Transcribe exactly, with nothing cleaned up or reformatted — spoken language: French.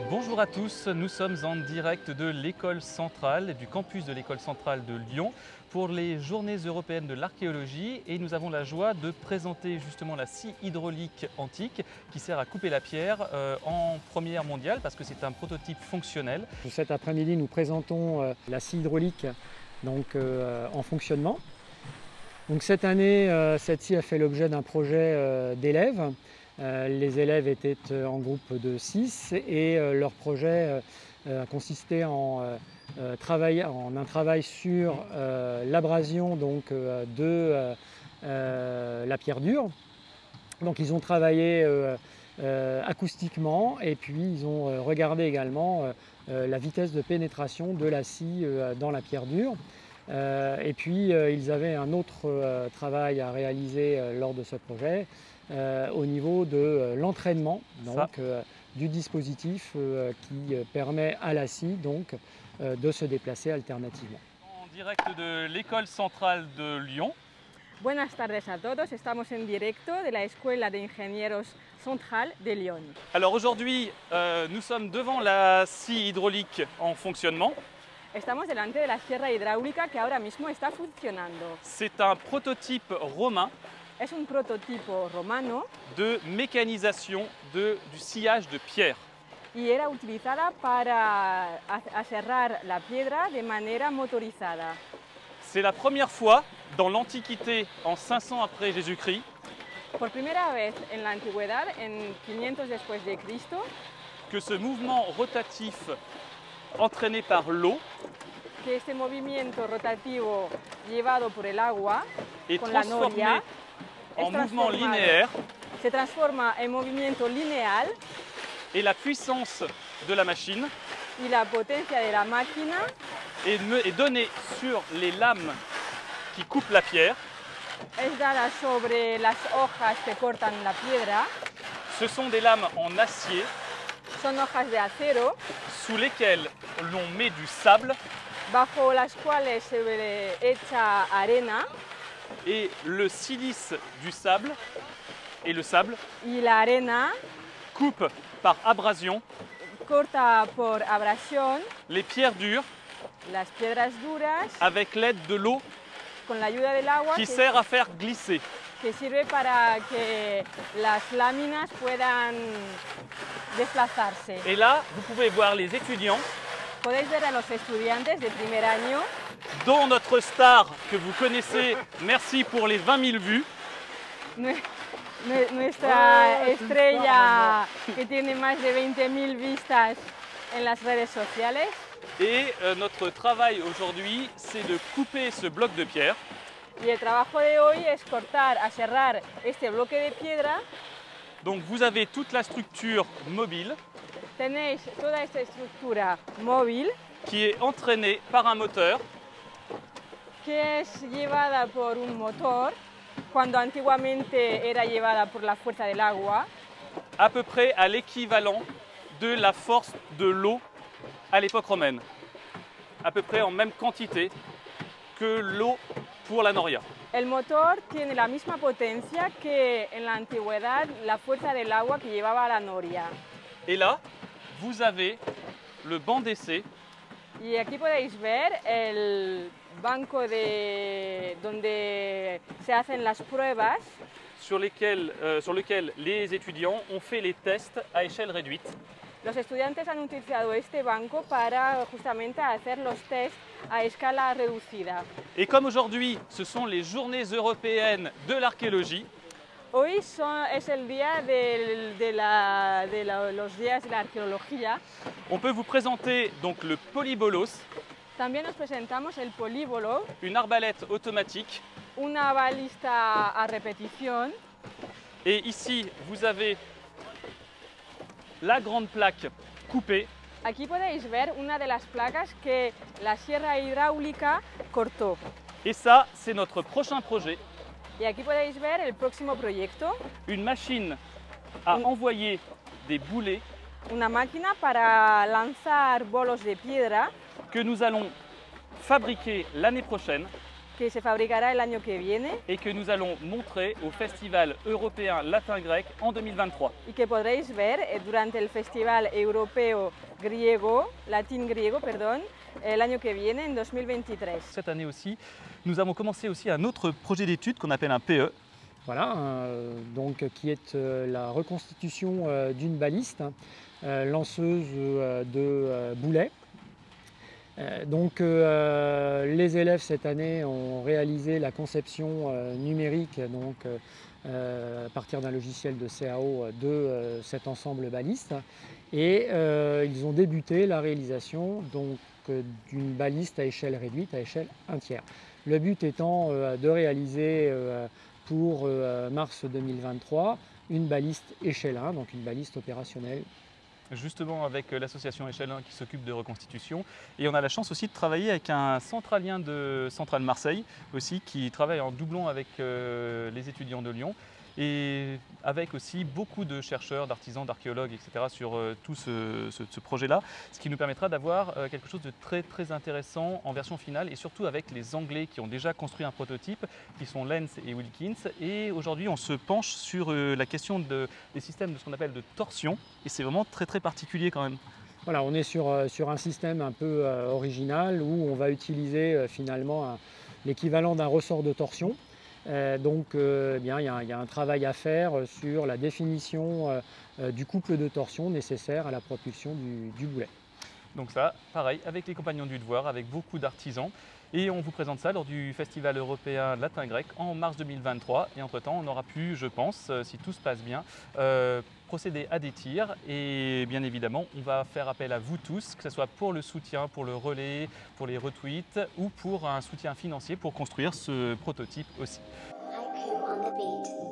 Bonjour à tous, nous sommes en direct de l'école centrale, du campus de l'école centrale de Lyon pour les Journées européennes de l'archéologie et nous avons la joie de présenter justement la scie hydraulique antique qui sert à couper la pierre euh, en première mondiale parce que c'est un prototype fonctionnel. Cet après-midi, nous présentons euh, la scie hydraulique donc, euh, en fonctionnement. Donc, cette année, euh, cette scie a fait l'objet d'un projet euh, d'élèves. Euh, les élèves étaient en groupe de six et euh, leur projet euh, a consisté en, euh, travail, en un travail sur euh, l'abrasion donc, euh, de euh, euh, la pierre dure. Donc ils ont travaillé euh, euh, acoustiquement et puis ils ont euh, regardé également euh, la vitesse de pénétration de la scie euh, dans la pierre dure. Euh, et puis euh, ils avaient un autre euh, travail à réaliser euh, lors de ce projet euh, au niveau de euh, l'entraînement donc euh, du dispositif euh, qui euh, permet à la scie donc euh, de se déplacer alternativement. En direct de l'école centrale de Lyon. Buenas tardes a todos, estamos en directo de la Escuela de Ingenieros Central de Lyon. Alors aujourd'hui, euh, nous sommes devant la scie hydraulique en fonctionnement. Estamos delante de la sierra hidráulica que ahora mismo está funcionando. C'est un prototype romain. Es un prototipo romano. De mécanisation de, du sciage de pierre. Y era utilizada para aserrar la piedra de manera motorizada. C'est la première fois dans l'Antiquité, en cinq cents après Jésus-Christ, por primera vez en la antigüedad, en quinientos después de Cristo, que ce mouvement rotatif entraîné par l'eau que este movimiento rotativo llevado por el agua est con la transformé noria, en mouvement linéaire se transforma en movimiento lineal et la puissance de la machine y la potencia de la máquina est, est donnée sur les lames qui coupent la pierre. Es dada sobre las hojas que cortan la piedra. Ce sont des lames en acier. Son hojas de acero. Sous lesquelles l'on met du sable. Bajo las cuales se echa arena. Et le silice du sable et le sable. Y la arena. Coupe par abrasion. Corta por abrasión. Les pierres dures. Las piedras duras. Avec l'aide de l'eau. Con la ayuda del agua, qui que, sert à faire glisser. Que sirve para que las láminas puedan desplazarse. Et là, vous pouvez voir les étudiants. Podéis ver a los estudiantes de primer año. Dont notre star que vous connaissez, merci pour les vingt mille vues. Nuestra oh, estrella que tiene más de veinte mil vistas en las redes sociales. Et euh, notre travail aujourd'hui, c'est de couper ce bloc de pierre. Y el trabajo de hoy es cortar, aserrar este bloque de piedra. Donc vous avez toute la structure mobile. Tenéis toda esta estructura móvil. Qui est entraînée par un moteur. Que es llevada por un motor, cuando antiguamente era llevada por la fuerza del agua. À peu près à l'équivalent de la force de l'eau à l'époque romaine, à peu près en même quantité que l'eau pour la noria. El motor tiene la misma potencia que en la antigüedad la fuerza del agua que llevaba la noria. Et là, vous avez le banc d'essai. Y aquí podéis ver el banco de donde se hacen las pruebas. Sur, lesquels, euh, sur lequel les étudiants ont fait les tests à échelle réduite. Los estudiantes han utilizado este banco para justamente hacer los test a escala reducida. Et comme aujourd'hui, ce sont les Journées européennes de l'archéologie, hoy son, es el día de, de, la, de la, los días de la arqueología. On peut vous présenter donc le polybolos. También nos presentamos el políbolo. Une arbalète automatique. Una balista a repetición. Et ici, vous avez la grande plaque coupée. Aquí podéis ver una de las placas que la sierra hidráulica cortó. Et ça, c'est notre prochain projet. Y aquí podéis ver el próximo proyecto. Une machine à Un... envoyer des boulets. Una máquina para lanzar bolos de piedra. Que nous allons fabriquer l'année prochaine. que se fabricará el año que viene et que nous allons montrer au Festival européen latin-grec en deux mille vingt-trois. y que podréis ver eh, durante el Festival Europeo Griego, Latín Griego, perdón, el año que viene, en deux mille vingt-trois. Cette année aussi, nous avons commencé aussi un autre projet d'étude qu'on appelle un P E. Voilà, euh, donc, qui est euh, la reconstitution euh, d'une baliste euh, lanceuse euh, de euh, boulets. Euh, donc euh, les élèves cette année ont réalisé la conception euh, numérique donc, euh, à partir d'un logiciel de C A O de euh, cet ensemble baliste et euh, ils ont débuté la réalisation donc, euh, d'une baliste à échelle réduite, à échelle un tiers. Le but étant euh, de réaliser euh, pour euh, mars deux mille vingt-trois une baliste échelle un, donc une baliste opérationnelle. Justement avec l'association Échelle un qui s'occupe de reconstitution. Et on a la chance aussi de travailler avec un centralien de Centrale Marseille aussi qui travaille en doublon avec euh, les étudiants de Lyon et avec aussi beaucoup de chercheurs, d'artisans, d'archéologues, et cetera sur euh, tout ce, ce, ce projet-là, ce qui nous permettra d'avoir euh, quelque chose de très très intéressant en version finale et surtout avec les Anglais qui ont déjà construit un prototype, qui sont Lenz et Wilkins. Et aujourd'hui on se penche sur euh, la question de, des systèmes de ce qu'on appelle de torsion et c'est vraiment très très particulier quand même. Voilà, on est sur, sur un système un peu euh, original où on va utiliser euh, finalement l'équivalent d'un ressort de torsion. Euh, donc euh, bien, il y a, il y a un travail à faire sur la définition euh, du couple de torsion nécessaire à la propulsion du, du boulet. Donc ça, pareil, avec les Compagnons du Devoir, avec beaucoup d'artisans. Et on vous présente ça lors du Festival européen latin-grec en mars deux mille vingt-trois. Et entre-temps, on aura pu, je pense, si tout se passe bien, euh, procéder à des tirs. Et bien évidemment, on va faire appel à vous tous, que ce soit pour le soutien, pour le relais, pour les retweets ou pour un soutien financier pour construire ce prototype aussi. Haiku on the beat.